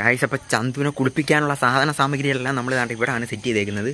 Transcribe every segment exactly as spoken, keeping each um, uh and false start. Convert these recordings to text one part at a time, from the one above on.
Guys അപ്പോൾ ചന്തുവിനെ കുളിപ്പിക്കാനുള്ള സാധന സാമഗ്രികളെല്ലാം നമ്മൾ ദാണ്ട് ഇവിടെയാണ് സെറ്റ് ചെയ്തേക്കുന്നത്.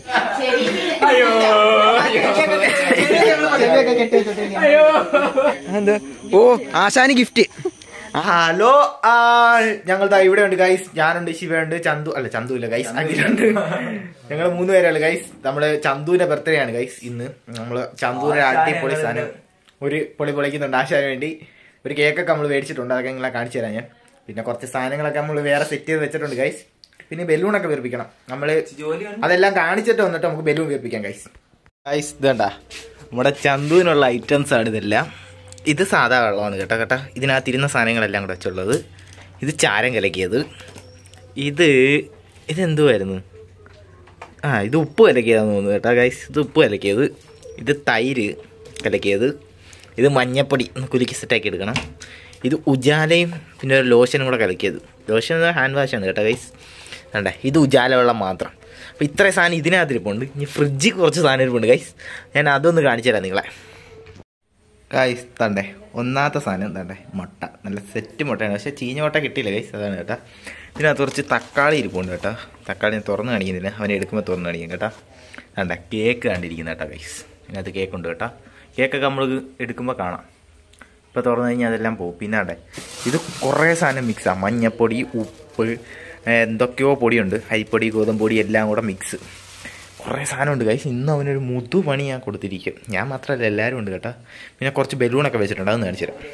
ഓ ആശാന് ഗിഫ്റ്റ്. ഹലോ, ഞങ്ങൾ ഇവിടെ ഉണ്ട് ഗൈസ്. ഞാനുണ്ട്, ശിവയുണ്ട്, ചന്തു അല്ല ചന്തു ഇല്ല ഗൈസ്, അഖിലുണ്ട്. ഞങ്ങൾ മൂന്ന് പേരാണ് ഗൈസ്. നമ്മള് ചന്തുവിന്റെ ബർത്ത്ഡേ ആണ് ഗൈസ് ഇന്ന്. നമ്മള് ചന്തുവിന്റെ അടിപൊളി സാധനം ഒരു പൊളി പൊളിക്കുന്നുണ്ട് ആശാന് വേണ്ടി. ഒരു കേക്കൊക്കെ നമ്മൾ മേടിച്ചിട്ടുണ്ട്, അതൊക്കെ നിങ്ങളെ കാണിച്ചു തരാം ഞാൻ. പിന്നെ കുറച്ച് സാധനങ്ങളൊക്കെ നമ്മൾ വേറെ സെറ്റ് ചെയ്ത് വെച്ചിട്ടുണ്ട് ഗൈസ്. പിന്നെ ബലൂണൊക്കെ വീർപ്പിക്കണം. നമ്മള് അതെല്ലാം കാണിച്ചിട്ട് വന്നിട്ട് നമുക്ക് ബലൂൺ വീർപ്പിക്കാം ഗൈസ്. ഗൈസ് ഇതേണ്ട നമ്മുടെ ചന്തുവിനുള്ള ഐറ്റംസ് ആണ് ഇതെല്ലാം. ഇത് സാധാ വെള്ളമാണ് കേട്ടോ കേട്ടോ. ഇതിനകത്തിരുന്ന സാധനങ്ങളെല്ലാം കൂടെ വെച്ചുള്ളത്. ഇത് ചാരം കലക്കിയത്. ഇത് ഇതെന്തുമായിരുന്നു? ആ ഇത് ഉപ്പ് കലക്കിയതാണെന്ന് തോന്നുന്നു കേട്ടോ ഗൈസ്. ഇത് ഉപ്പ് കലക്കിയത്. ഇത് തൈര് കലക്കിയത്. ഇത് മഞ്ഞപ്പൊടി ഒന്ന് കുലുക്കി സെറ്റാക്കി എടുക്കണം. ഇത് ഉജാലയും പിന്നെ ഒരു ലോഷനും കൂടെ കലക്കിയത്. ലോഷൻ ഹാൻഡ് വാഷാണ് കേട്ടോ ഗൈസ്. വേണ്ടേ ഇത് ഉജാല വെള്ളം മാത്രം. അപ്പോൾ ഇത്രയും സാധനം ഇതിനകത്തിരിപ്പുണ്ട്. ഇനി ഫ്രിഡ്ജിൽ കുറച്ച് സാധനം ഇരിപ്പുണ്ട് ഗൈസ്. ഞാൻ അതൊന്ന് കാണിച്ചു തരാം നിങ്ങളെ. ഗൈസ് തണ്ടേ ഒന്നാമത്തെ സാധനം തണ്ടേ മുട്ട. നല്ല സെറ്റ് മുട്ടയാണ്, പക്ഷേ ചീഞ്ഞ മുട്ട കിട്ടിയില്ല ഗൈസ്. അതാണ് കേട്ടോ. ഇതിനകത്ത് കുറച്ച് തക്കാളി ഇരിപ്പുണ്ട് കേട്ടോ. തക്കാളി ഞാൻ തുറന്ന് കാണിക്കുന്നില്ല, അവനെ എടുക്കുമ്പോൾ തുറന്ന് കാണിക്കും കേട്ടോ. വേണ്ട കേക്ക് കണ്ടിരിക്കുന്ന കേട്ടോ ഗൈസ്. ഇതിനകത്ത് കേക്ക് ഉണ്ട് കേട്ടോ. കേക്കൊക്കെ നമ്മൾ എടുക്കുമ്പോൾ കാണാം. ഇപ്പോൾ തുറന്നു കഴിഞ്ഞാൽ അതെല്ലാം പോകും. പിന്നെ അവിടെ ഇത് കുറേ സാധനം മിക്സാണ്. മഞ്ഞപ്പൊടി, ഉപ്പ്, എന്തൊക്കെയോ പൊടിയുണ്ട്. അരിപ്പൊടി, ഗോതമ്പൊടി എല്ലാം കൂടെ മിക്സ്. കുറേ സാധനമുണ്ട് ഗൈസ്. ഇന്ന് അവനൊരു മുതു പണി ഞാൻ കൊടുത്തിരിക്കും. ഞാൻ മാത്രമല്ല എല്ലാവരും ഉണ്ട് കേട്ടോ. പിന്നെ കുറച്ച് ബലൂണൊക്കെ വെച്ചിട്ടുണ്ട്, അതൊന്ന് കാണിച്ചു തരാം.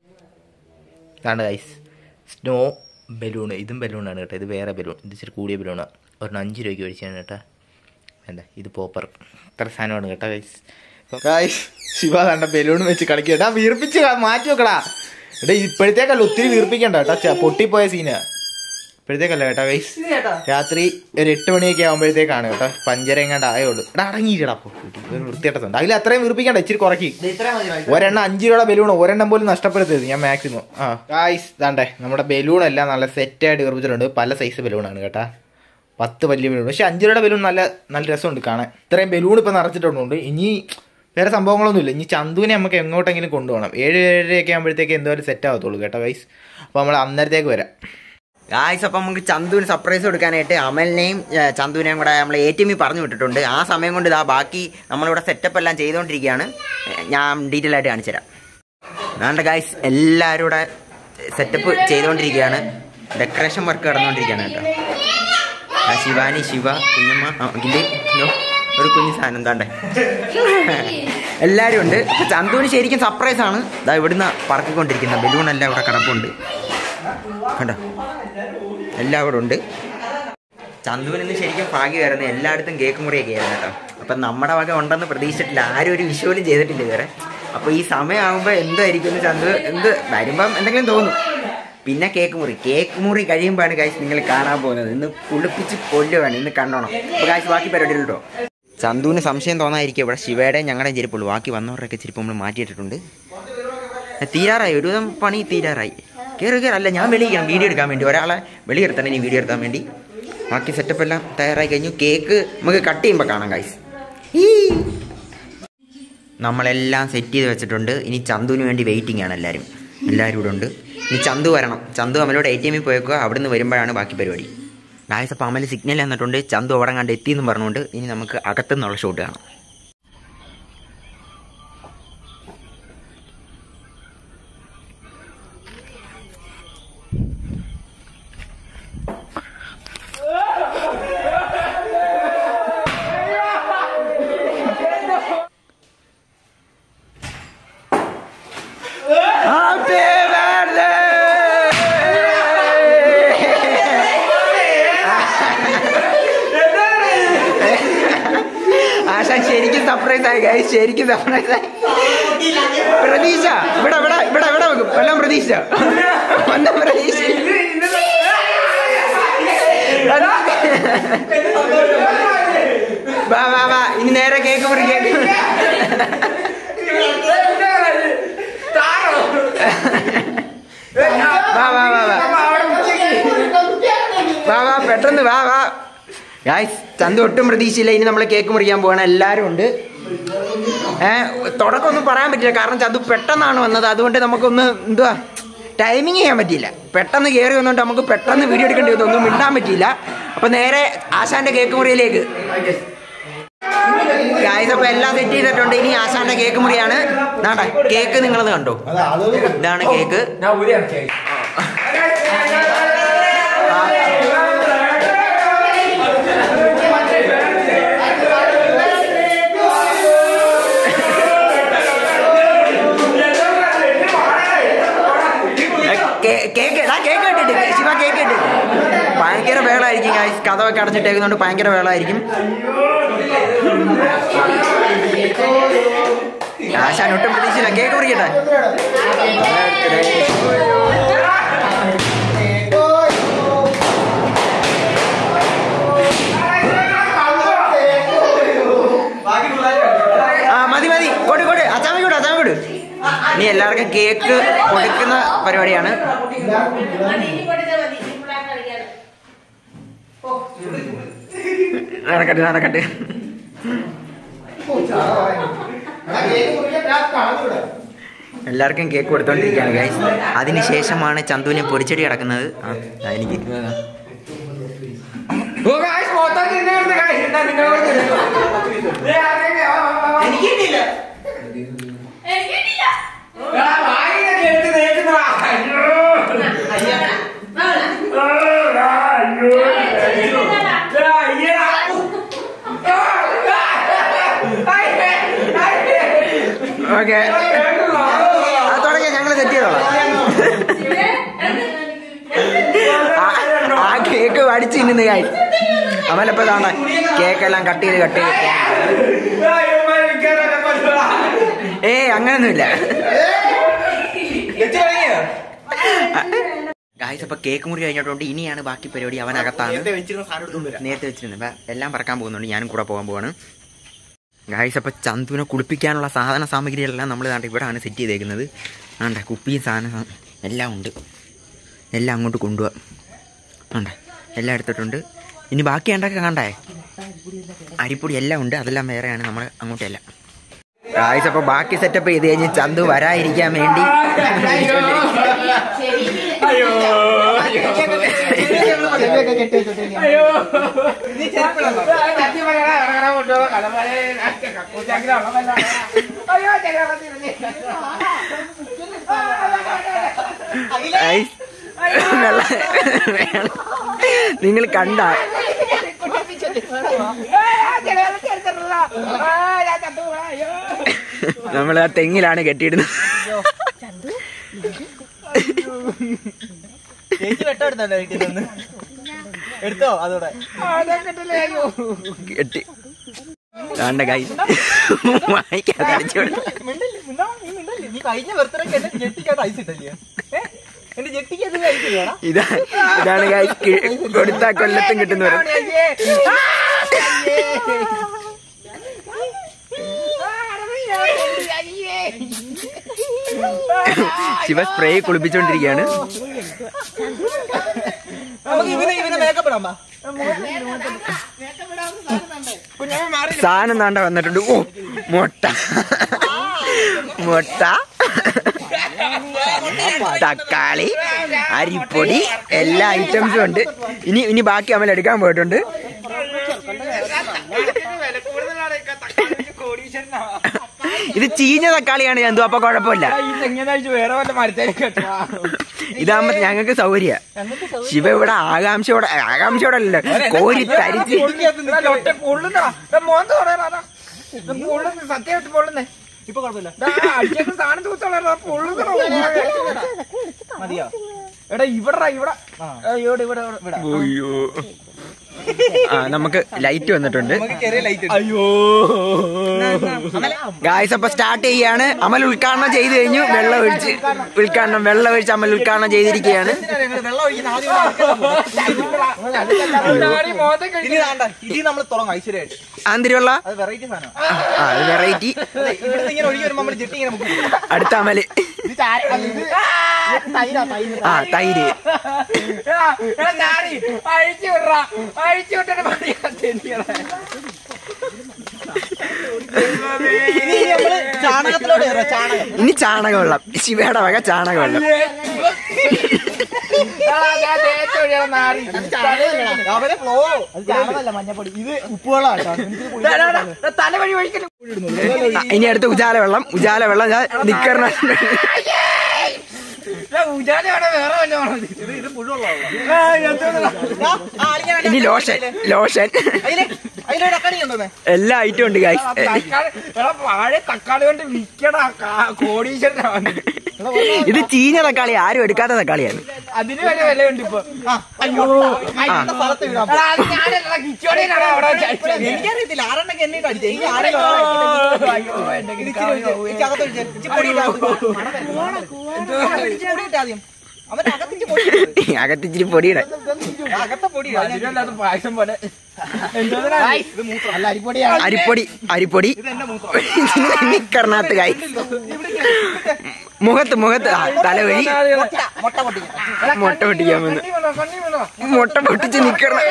ഇതാണ് ഗൈസ് സ്നോ ബലൂൺ. ഇതും ബലൂണാണ് കേട്ടോ. ഇത് വേറെ ബലൂൺ. ഇത് ഇച്ചിരി കൂടിയ ബലൂണാണ്. ഒരെണ്ണം അഞ്ച് രൂപയ്ക്ക് മേടിച്ചാണ് കേട്ടോ. വേണ്ട ഇത് പോപ്പർ. ഇത്ര സാധനമാണ് കേട്ടോ ഗൈസ്. ഗൈസ് ശിവ കണ്ട ബലൂൺ വെച്ച് കളിക്കട്ടാ. വീർപ്പിച്ച് മാറ്റി വെക്കടാ. എടാ ഇപ്പോഴത്തേക്കല്ല, ഒത്തിരി വീർപ്പിക്കണ്ട കേട്ടോ. പൊട്ടിപ്പോയ സീനാ ഇപ്പോഴത്തേക്കല്ല കേട്ടോ ഗൈസ്. രാത്രി ഒരു എട്ട് മണിയൊക്കെ ആകുമ്പോഴത്തേക്കാണ് കേട്ടോ. പഞ്ചര എങ്ങാണ്ട് ആയോളൂ. എടാ അടങ്ങിയിട്ടാ വൃത്തിയായിട്ടുണ്ട്. അതിൽ അത്രയും വീർപ്പിക്കണ്ട, ഇച്ചിരി കുറയ്ക്ക്. ഒരെണ്ണം അഞ്ച് രൂപയുടെ ബലൂൺ ഒരെണ്ണം പോലും നഷ്ടപ്പെടുത്തരുത് ഞാൻ മാക്സിമം. ആ ഗൈസ് ഇതാണ്ടേ നമ്മുടെ ബലൂൺ എല്ലാം നല്ല സെറ്റായിട്ട് വീർപ്പിച്ചിട്ടുണ്ട്. പല സൈസ് ബലൂണാണ് കേട്ടോ. പത്ത് വലിയ ബലൂൺ. പക്ഷെ അഞ്ച് രൂപയുടെ ബലൂൺ നല്ല നല്ല രസമുണ്ട് കാണാൻ. ഇത്രയും ബലൂൺ ഇപ്പം നിറച്ചിട്ടുണ്ട്. ഇനി വേറെ സംഭവങ്ങളൊന്നുമില്ല. ഇനി ചന്തുവിനെ നമുക്ക് എങ്ങോട്ടെങ്കിലും കൊണ്ടുപോകണം. ഏഴ് ഏഴരയൊക്കെ ആകുമ്പോഴത്തേക്ക് എന്തായാലും സെറ്റ് ആകത്തുള്ളൂ കേട്ടോ ഗൈസ്. അപ്പോൾ നമ്മൾ അന്നേരത്തേക്ക് വരാം ഗായ്സ്. അപ്പം നമുക്ക് ചന്തുവിന് സർപ്രൈസ് കൊടുക്കാനായിട്ട് അമലിനെയും ചന്തുവിനെയും കൂടെ നമ്മൾ എ ടി എമ്മിൽ പറഞ്ഞു വിട്ടിട്ടുണ്ട്. ആ സമയം കൊണ്ട് ഇതാ ബാക്കി നമ്മളിവിടെ സെറ്റപ്പ് എല്ലാം ചെയ്തുകൊണ്ടിരിക്കുകയാണ്. ഞാൻ ഡീറ്റെയിൽ ആയിട്ട് കാണിച്ചു തരാം. അതാണ്ട് ഗായ്സ് എല്ലാവരും ഇവിടെ സെറ്റപ്പ് ചെയ്തുകൊണ്ടിരിക്കുകയാണ്. ഡെക്കറേഷൻ വർക്ക് നടന്നുകൊണ്ടിരിക്കുകയാണ് കേട്ടോ. ശിവാനി, ശിവ, കുഞ്ഞമ്മ, ഇതിൻ്റെ ഒരു കുഞ്ഞു സാധനം എന്താണ്ടേ എല്ലാവരും ഉണ്ട്. ചന്തുവിന് ശരിക്കും സർപ്രൈസ് ആണ്. ഇതാ ഇവിടുന്ന് പറക്കിക്കൊണ്ടിരിക്കുന്ന ബലൂണെല്ലാം ഇവിടെ കിടപ്പുണ്ട് കണ്ടോ. എല്ലാം ഇവിടെ ഉണ്ട്. ചന്തുവിന് ഇന്ന് ശരിക്കും ഭാഗ്യമായിരുന്നു. എല്ലായിടത്തും കേക്ക് മുറിയൊക്കെ ആയിരുന്നു കേട്ടോ. അപ്പം നമ്മുടെ വക ഉണ്ടെന്ന് പ്രതീക്ഷിച്ചിട്ടില്ല. ആരും ഒരു വിഷ്വലും ചെയ്തിട്ടില്ല ഇതുവരെ. അപ്പോൾ ഈ സമയമാകുമ്പോൾ എന്തായിരിക്കും ചന്തു എന്ത് വരുമ്പം എന്തെങ്കിലും തോന്നും. പിന്നെ കേക്ക് മുറി കേക്ക് മുറി കഴിയുമ്പോഴാണ് ഗൈസ് നിങ്ങൾ കാണാൻ പോകുന്നത്. ഇന്ന് കുളിപ്പിച്ച് കൊല്ലുവാണ്. ഇന്ന് കണ്ടോണം. അപ്പോൾ ഗൈസ് ബാക്കി പരിപാടി കേട്ടോ. ചന്തുവിന് സംശയം തോന്നാതിരിക്കും. ഇവിടെ ശിവയുടെയും ഞങ്ങളുടെയും ചെരുപ്പുള്ളൂ. ബാക്കി വന്നവരുടെയൊക്കെ ചെരുപ്പ് നമ്മൾ മാറ്റിയിട്ടിട്ടുണ്ട്. തീരാറായി, ഒരുവിധം പണി തീരാറായി. കയറി കയറി അല്ല ഞാൻ വെളിയിക്കണം വീഡിയോ എടുക്കാൻ വേണ്ടി. ഒരാളെ വെളിയെടുത്തണം ഇനി വീഡിയോ എടുക്കാൻ വേണ്ടി. ബാക്കി സെറ്റപ്പ് എല്ലാം തയ്യാറായി കഴിഞ്ഞു. കേക്ക് നമുക്ക് കട്ട് ചെയ്യുമ്പോൾ കാണാം ഗൈസ്. നമ്മളെല്ലാം സെറ്റ് ചെയ്ത് വെച്ചിട്ടുണ്ട്. ഇനി ചന്തുവിന് വേണ്ടി വെയിറ്റിംഗ് ആണ് എല്ലാവരും. എല്ലാവരും ഇവിടെ ഉണ്ട്. ഇനി ചന്തു വരണം. ചന്തു അമലോട് എ ടി എമ്മിൽ പോയേക്കുക. അവിടെ നിന്ന് വരുമ്പോഴാണ് ബാക്കി പരിപാടി. ഗായ്സ് അപ്പോൾ അമൽ സിഗ്നൽ തന്നിട്ടുണ്ട്. ചന്തു അവിടെ കണ്ട് എത്തിയെന്ന് പറഞ്ഞുകൊണ്ട് ഇനി നമുക്ക് അകത്തുനിന്നുള്ള ഷോട്ട് കാണാം. ശരിക്കും സർപ്രൈസ് ആയി ഗൈസ്. ശരിക്കും സർപ്രൈസ് ആയി. പ്രതീക്ഷ ഇവിടെ ഇവിടെ ഇവിടെ ഇവിടെ വെക്കും. എല്ലാം പ്രതീക്ഷ ഒന്നും പ്രതീക്ഷ. വാ വാ വാ ഇനി നേരെ കേക്ക് മുറിക്കാൻ. വാ വാ വാ വാ വാ വാ പെട്ടെന്ന് വാ വാ ഗൈസ്. ചന്തു ഒട്ടും പ്രതീക്ഷയില്ല. ഇനി നമ്മൾ കേക്ക് മുറിക്കാൻ പോവാണ്. എല്ലാവരും ഉണ്ട്. ഏഹ് തുടക്കമൊന്നും പറയാൻ പറ്റില്ല, കാരണം ചന്തു പെട്ടെന്നാണ് വന്നത്. അതുകൊണ്ട് നമുക്കൊന്ന് എന്തുവാ ടൈമിങ് ചെയ്യാൻ പറ്റിയില്ല. പെട്ടെന്ന് കയറി വന്നുകൊണ്ട് നമുക്ക് പെട്ടെന്ന് വീഡിയോ എടുക്കേണ്ടി വന്നു, ഒന്നും മിണ്ടാൻ പറ്റിയില്ല. അപ്പം നേരെ ആശാന്റെ കേക്ക് മുറിയിലേക്ക് ഗായ്സ്. അപ്പോൾ എല്ലാം സെറ്റ് ചെയ്തിട്ടുണ്ട്. ഇനി ആശാന്റെ കേക്ക് മുറിയാണ്. നാട്ടെ കേക്ക് നിങ്ങളത് കണ്ടോ? ഇതാണ് കേക്ക്. കേക്ക് കേക്ക് ഇട്ടിട്ട് ശിവ കേക്ക് ഇട്ട് ഭയങ്കര വേളായിരിക്കും ഗായ്സ്. കഥയൊക്കെ അടച്ചിട്ടേക്കുന്നുണ്ട്, ഭയങ്കര വേളായിരിക്കും. ആശാൻ ഒട്ടും പ്രതീക്ഷിച്ചില്ല. കേക്ക് മുറിക്കട്ടെ. ആ മതി മതി കൊടു കൊടു അച്ചാമ കൊടു അച്ചാമ കൊടു. ഇനി എല്ലാവർക്കും കേക്ക് കൊടുക്കുന്ന പരിപാടിയാണ്. നടക്കട്ടെ നടക്കട്ടെ. എല്ലാവർക്കും കേക്ക് കൊടുത്തോണ്ടിരിക്കുകയാണ് ഗൈസ്. അതിനുശേഷമാണ് ചന്തുവിനെ പൊരിച്ചടി കിടക്കുന്നത്. ആ എനിക്ക് ഓക്കെ അത് തുടങ്ങിയ ഞങ്ങൾ സെറ്റ് ചെയ്തോളാം. ആ കേക്ക് അടിച്ച് തിന്നുന്ന കായ് അവനപ്പോ ഇതാണ് കേക്കെല്ലാം കട്ട് ചെയ്ത് കട്ട് ചെയ്ത്. ഏയ് അങ്ങനൊന്നുമില്ല ഗായ്സ്. അപ്പൊ കേക്ക് മുറി കഴിഞ്ഞിട്ടുണ്ട്. ഇനിയാണ് ബാക്കി പരിപാടി. അവനകത്താണ് നേരത്തെ വെച്ചിരുന്നത്. എല്ലാം പറക്കാൻ പോകുന്നുണ്ട്. ഞാനും കൂടെ പോകാൻ പോവാണ് ഗായ്സ്. അപ്പോൾ ചന്തുവിനെ കുളിപ്പിക്കാനുള്ള സാധന സാമഗ്രികളെല്ലാം നമ്മൾ ദാണ്ട് ഇവിടെയാണ് സെറ്റ് ചെയ്തേക്കുന്നത്. ആണ്ടെ കുപ്പിയും സാധനം എല്ലാം ഉണ്ട്. എല്ലാം അങ്ങോട്ട് കൊണ്ടുപോകാം. ആണ്ടെ എല്ലാം എടുത്തിട്ടുണ്ട്. ഇനി ബാക്കി ഉണ്ടാക്കി കണ്ടേ അരിപ്പൊടി എല്ലാം ഉണ്ട്. അതെല്ലാം വേറെയാണ്. നമ്മൾ അങ്ങോട്ടല്ല ഗായ്സ്. അപ്പോൾ ബാക്കി സെറ്റപ്പ് ചെയ്ത് കഴിഞ്ഞ് ചന്തു വരാതിരിക്കാൻ വേണ്ടി നിങ്ങൾ കണ്ട നമ്മൾ ആ തെങ്ങിലാണ് കെട്ടിയിടുന്നത്. എടുത്തോ അതോടെ കെട്ടി വേണ്ട കൈ വായിക്കാതെ അടിച്ചു. നീ കഴിഞ്ഞ ബർത്ത്ഡേക്ക് എന്നെ ജെട്ടിക്കകത്ത് ഐസ് ഇട്ടല്ലേ? എന്റെ ജെട്ടിക്കകത്ത് ഐസ് ഇല്ലടാ. ഇതാ ഇതാണ് കൈ കൊടുത്ത കൊല്ലത്തും കിട്ടുന്ന ശിവ സ്പ്രേ കുളിപ്പിച്ചോണ്ടിരിക്കുകയാണ്. സാധനം നാണ്ട വന്നിട്ടുണ്ട്. ഓ മുട്ട മുട്ട തക്കാളി അരിപ്പൊടി എല്ലാ ഐറ്റംസും ഉണ്ട്. ഇനി ഇനി ബാക്കി അമൽ എടുക്കാൻ പോയിട്ടുണ്ട്. ഇത് ചീഞ്ഞ തക്കാളിയാണ് ഞാൻ. അപ്പൊ കുഴപ്പമില്ല. ഇതാകുമ്പോ ഞങ്ങൾക്ക് സൗകര്യ. ശിവ ഇവിടെ ആകാംക്ഷയോടെ ആകാംക്ഷയോടെ അല്ലല്ലോ കോരി തരിച്ച് സത്യമായിട്ട് പൊള്ളുന്നേ. ഇപ്പൊ കുഴപ്പമില്ല. മതിയോ? എടാ ഇവിടെ ഇവിടെ ഇവിടെ ഇവിടെ അയ്യോ ആ നമുക്ക് ലൈറ്റ് വന്നിട്ടുണ്ട്. അയ്യോ ഗായ്സ് അപ്പൊ സ്റ്റാർട്ട് ചെയ്യാണ്. അമൽ ഉദ്ഘാടനം ചെയ്ത് കഴിഞ്ഞു. വെള്ളം ഒഴിച്ച് ഉദ്ഘാടനം വെള്ളം ഒഴിച്ച് അമൽ ഉദ്ഘാടനം ചെയ്തിരിക്കുകയാണ്. ആന്തരിയുള്ള ആ അത് വെറൈറ്റി. അടുത്ത അമല് ആ തൈര് അഴിച്ചു വിട അഴിച്ചു വിട്ട ചാണകത്തിലോട് ചാണകം ഇനി ചാണകവെള്ളം, ശിവയുടെ വക ചാണകവെള്ളം. അവരെ ഫ്ലോ ചാണകമല്ല മഞ്ഞപ്പൊടി, ഇത് ഉപ്പുവെള്ളാട്ടോ. തലവഴി ഒഴിക്കലും. ഇനി അടുത്ത ഉജാല വെള്ളം. ഉജാല വെള്ളം ഞാൻ നിക്കറിന ഇനി ലോഷൻ. ലോഷൻ എല്ലാ ഐറ്റം ഉണ്ട് ഗൈസ്. തക്കാളി കൊണ്ട് വിൽക്കടാ കോടീശ്വരനാണ്. ഇത് ചീഞ്ഞ തക്കാളി, ആരും എടുക്കാത്ത തക്കാളിയാണ്. അതിന് വരെ വിലയുണ്ട് ഇപ്പൊ. അയ്യോ എനിക്കറിയത്തില്ല ആരെണ്ണൊക്കെ എന്നിട്ട് അടിച്ചു. എനിക്ക് ആദ്യം അവന്റെ അകത്തിച്ചിരി പൊടിയുടെ അകത്തെ പൊടി പായസം പോലെ. അല്ല അരിപ്പൊടി. അരിപ്പൊടി. അരിപ്പൊടി നിക്കറിനകത്ത് കായ്. മുഖത്ത് മുഖത്ത് തലവഴി മുട്ട പൊട്ടിക്കാൻ മുട്ട പൊട്ടിക്കാൻ വന്ന് മുട്ട പൊട്ടിച്ച് നിക്കറ.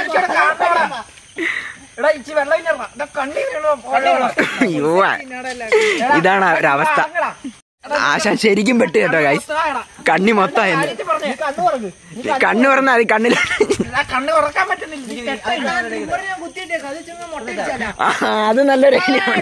അയ്യോ ഇതാണ് ഒരവസ്ഥ. ആശാൻ ശരിക്കും പെട്ട് കേട്ടോ ഗൈസ്. കണ്ണി മൊത്തമായിരുന്നു. കണ്ണ് പറഞ്ഞാൽ അത് കണ്ണിൽ അത് നല്ലൊരു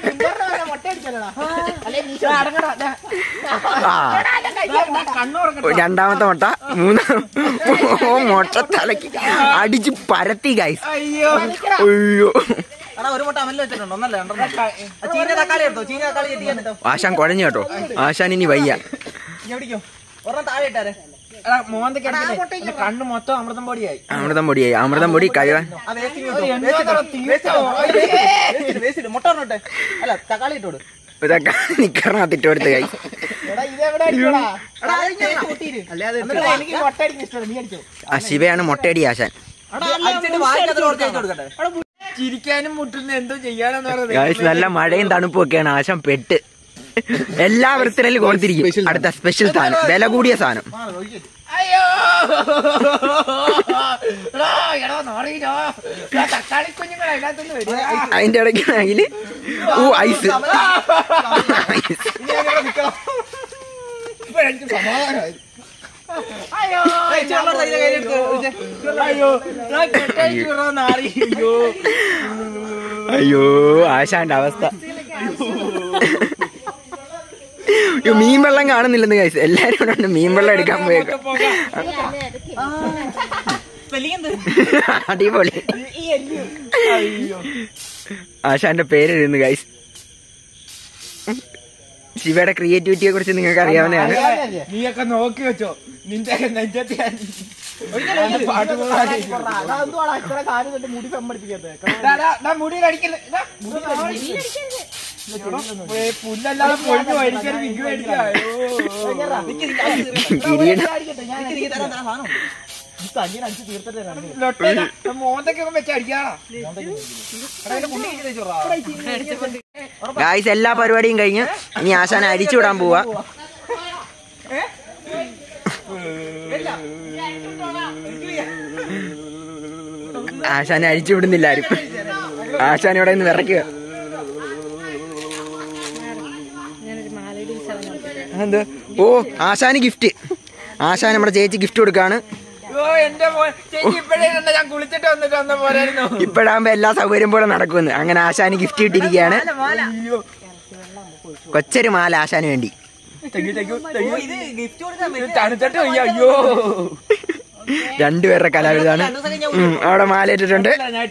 രണ്ടാമത്തെ മുട്ട. മൂന്നാം മുട്ട തലക്ക് അടിച്ച് പരത്തി ഗൈസ്. അയ്യോ ഒരു മുട്ട അമലിൽ വെച്ചിട്ടുണ്ടോ? ഒന്നല്ല ചീന തക്കാളി എടുത്തോ. ചീന തക്കാളി ചെത്തിയാ ആശാൻ കുഴഞ്ഞു കേട്ടോ. ആശാൻ ഇനി വയ്യ. എവിടേക്കോ ഒരെണ്ണം താഴെ ഇട്ടാരെ. കണ്ണ് മൊത്തം അമൃതം പൊടിയായി. അമൃതം പൊടിയായി. അമൃതം പൊടി കഴിവാൻ മുട്ട പറഞ്ഞോട്ടെ. അല്ല തക്കാളി ഇട്ടോട്. ഇതൊക്കെ നിക്കറിനകത്ത് ഇട്ട് കൊടുത്ത് കൈ. ആ ശിവയാണ് മുട്ടയടി ആശാൻ. ചിരിക്കാനും മുട്ടുന്ന എന്തോ ചെയ്യാനെന്ന് പറയുന്നത്. നല്ല മഴയും തണുപ്പും ഒക്കെയാണ്. ആശാൻ പെട്ട് എല്ലാ വൃത്തിയിലും കൊടുത്തിരിക്കും. അടുത്ത സ്പെഷ്യൽ സാധനം, വില കൂടിയ സാധനം. അയ്യോ അതിന്റെ ഇടയ്ക്കാണെങ്കിൽ ഓ ഐസ്. അയ്യോ ആശാന്റെ അവസ്ഥ. മീൻ വെള്ളം കാണുന്നില്ലെന്ന് കഴിച്ചു. എല്ലാരും കൂടെ ഉണ്ട് മീൻ വെള്ളം എടുക്കാൻ പോയേക്കാം. അടിപൊളി. ആശാന്റെ പേര് എഴുതുന്നു ഗൈസ്. ശിവയുടെ ക്രിയേറ്റിവിറ്റിയെ കുറിച്ച് നിങ്ങൾക്ക് അറിയാവുന്നതാണ്. നീയൊക്കെ നോക്കി വെച്ചോ നിന്റെ നെഞ്ചത്തി മുടി മുടി കടിക്കല്ലേ പുല്ലല്ലാതെ പൊഴിഞ്ഞു മേടിക്കാൻ വിഗ് മേടിക്കാം. മോന്തൊക്കെ വെച്ച് അടിക്കാണോ? ഗായ്സ് എല്ലാ പരിപാടിയും കഴിഞ്ഞ് ഇനി ആശാനെ അരിച്ചു വിടാൻ പോവാ. ആശാനെ അരിച്ചു വിടുന്നില്ല ആരും. ആശാൻ ഇവിടെ നിന്ന് വിറയ്ക്കുക. എന്തോ ഓ ആശാന് ഗിഫ്റ്റ്. ആശാൻ നമ്മുടെ ചേച്ചി ഗിഫ്റ്റ് കൊടുക്കാണ്. ഇപ്പഴാകുമ്പോ എല്ലാ സൗകര്യം പോലെ നടക്കുമെന്ന്. അങ്ങനെ ആശാന് ഗിഫ്റ്റ് കിട്ടിയിരിക്കുകയാണ്. കൊച്ചൊരു മാല ആശാന് വേണ്ടി. രണ്ടുപേരുടെ കലാവിതാണ്. അവിടെ മാല ഇട്ടിട്ടുണ്ട്.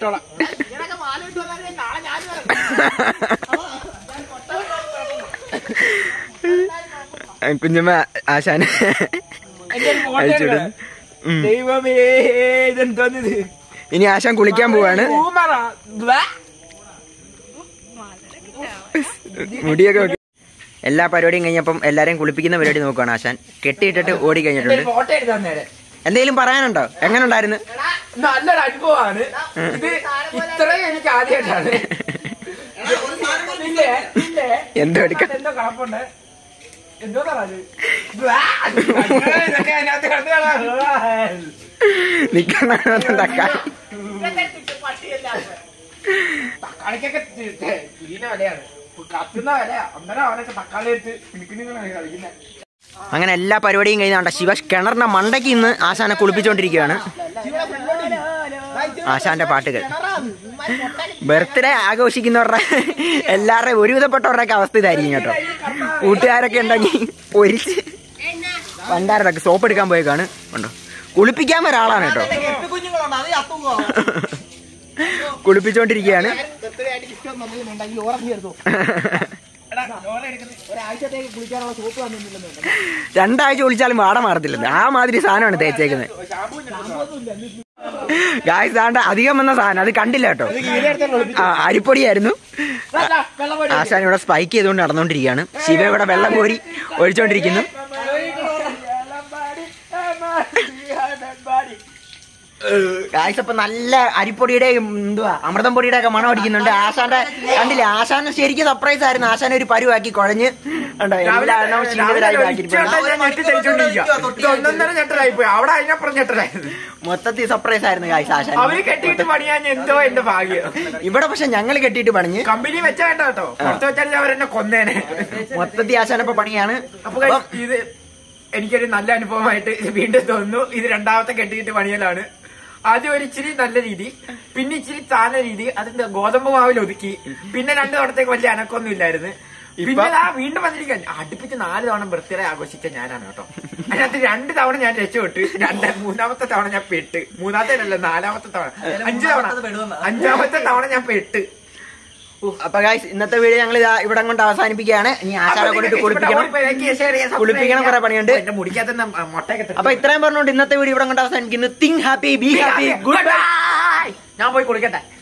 കുഞ്ഞമ്മ ആശാന് അയച്ചുവിടുന്നു. ഇനി ആശാൻ കുളിക്കാൻ പോവാണ്. മുടിയൊക്കെ എല്ലാ പരിപാടിയും കഴിഞ്ഞപ്പം എല്ലാരെയും കുളിപ്പിക്കുന്ന പരിപാടി നോക്കുകയാണ് ആശാൻ. കെട്ടിയിട്ടിട്ട് ഓടി കഴിഞ്ഞിട്ടുണ്ട്. എന്തെങ്കിലും പറയാനുണ്ടോ? എങ്ങനെ ഉണ്ടായിരുന്നു? നല്ലൊരു അനുഭവമാണ് ഇത്. ഇത്രയും എനിക്ക് ആദ്യമായിട്ടാണ്. എന്തോ എടുക്കാം. എന്തോ കണപ്പുണ്ട്. എന്തോ നിക്കണ തക്കാളി തക്കാളിക്കൊക്കെ ചീന വിലയാണ്, കത്തുന്ന വിലയാ. അന്നേരം അവനൊക്കെ തക്കാളി എടുത്ത് പിടിക്കുന്നതാണ് കളിക്കുന്നത്. അങ്ങനെ എല്ലാ പരിപാടിയും കഴിഞ്ഞാണ്ട ശിവ കിണറിന്റെ മണ്ടയ്ക്ക് ഇന്ന് ആശാനെ കുളിപ്പിച്ചോണ്ടിരിക്കുകയാണ്. ആശാന്റെ പാട്ടുകൾ ബർത്ത്ഡേ ആഘോഷിക്കുന്നവരുടെ എല്ലാവരുടെയും ഒരുവിധപ്പെട്ടവരുടെയൊക്കെ അവസ്ഥ ഇതായിരിക്കും കേട്ടോ. കൂട്ടുകാരൊക്കെ ഉണ്ടെങ്കിൽ ഒരിച്ച് പണ്ടാരതൊക്കെ സോപ്പ് എടുക്കാൻ പോയേക്കാണ്. ഉണ്ടോ കുളിപ്പിക്കാൻ ഒരാളാണ് കേട്ടോ. കുളിപ്പിച്ചോണ്ടിരിക്കുകയാണ്. രണ്ടാഴ്ച കുളിച്ചാലും വാട മാറത്തില്ല. ആ മാതിരി സാധനമാണ് തേച്ചേക്കുന്നത്. ഗായ്സ് താണ്ട അധികം വന്ന സാധനം അത് കണ്ടില്ല കേട്ടോ. ആ അരിപ്പൊടിയായിരുന്നു. ആശാൻ ഇവിടെ സ്പൈക്ക് ചെയ്തുകൊണ്ട് നടന്നുകൊണ്ടിരിക്കുകയാണ്. ശിവ ഇവിടെ വെള്ളം കോരി ഒഴിച്ചോണ്ടിരിക്കുന്നു. ഗായ്സ് അപ്പൊ നല്ല അരിപ്പൊടിയുടെ എന്തുവാ അമൃതം പൊടിയുടെ ഒക്കെ മണം അടിക്കുന്നുണ്ട്. ആശാന്റെ കണ്ടില്ലേ, ആശാന് ശരിക്കും സർപ്രൈസ് ആയിരുന്നു. ആശാനെ ഒരു പരുവാക്കി കുഴഞ്ഞ് കണ്ടോ. മൊത്തത്തിൽ സർപ്രൈസ് ആയിരുന്നു ഗായ്സ് ആശാൻ. അവര് കെട്ടിയിട്ട് പണിയാൻ എന്തോ എന്റെ ഭാഗ്യം. ഇവിടെ പക്ഷെ ഞങ്ങള് കെട്ടിയിട്ട് പണിഞ്ഞ് കമ്പനി വെച്ചാ കേട്ടോ. പുറത്ത് വെച്ചാൽ അവരെന്നെ കൊന്നേനെ. മൊത്തത്തിൽ ആശാനപ്പോ പണിയാണ്. അപ്പൊ ഇത് എനിക്കൊരു നല്ല അനുഭവമായിട്ട് വീണ്ടും തോന്നുന്നു. ഇത് രണ്ടാമത്തെ കെട്ടിയിട്ട് പണിയലാണ്. ആദ്യം ഒരു ഇച്ചിരി നല്ല രീതി, പിന്നെ ഇച്ചിരി താന്ന രീതി, അതിന്റെ ഗോതമ്പ് മാവിൽ ഒതുക്കി. പിന്നെ രണ്ടു തവണത്തേക്ക് വലിയ അനക്കൊന്നും ഇല്ലായിരുന്നു. പിന്നെ ആ വീണ്ടും വന്നിരിക്കാൻ അടുപ്പിച്ച് നാല് തവണ ബർത്ത്ഡേ ആഘോഷിച്ച ഞാനാണ് കേട്ടോ. അതിനകത്ത് രണ്ട് തവണ ഞാൻ രക്ഷപ്പെട്ട്, രണ്ട് മൂന്നാമത്തെ തവണ ഞാൻ പെട്ട്. മൂന്നാമത്തെ അല്ല നാലാമത്തെ തവണ, അഞ്ചു തവണ അഞ്ചാമത്തെ തവണ ഞാൻ പെട്ട്. അപ്പൊ ഗൈസ് ഇന്നത്തെ വീഡിയോ ഞങ്ങൾ ഇവിടെ കൊണ്ട് അവസാനിപ്പിക്കുകയാണ്. ഇനി ആശാനെ കൊണ്ടിട്ട് കുളിപ്പിക്കണം കുളിപ്പിക്കണം കുറെ പണിയുണ്ട്. അപ്പൊ ഇത്രയും പറഞ്ഞുകൊണ്ട് ഇന്നത്തെ വീഡിയോ ഇവിടെ കൊണ്ട് അവസാനിക്കുന്നു. Think happy, be happy, good bye. ഞാൻ പോയി കുളിക്കട്ടെ.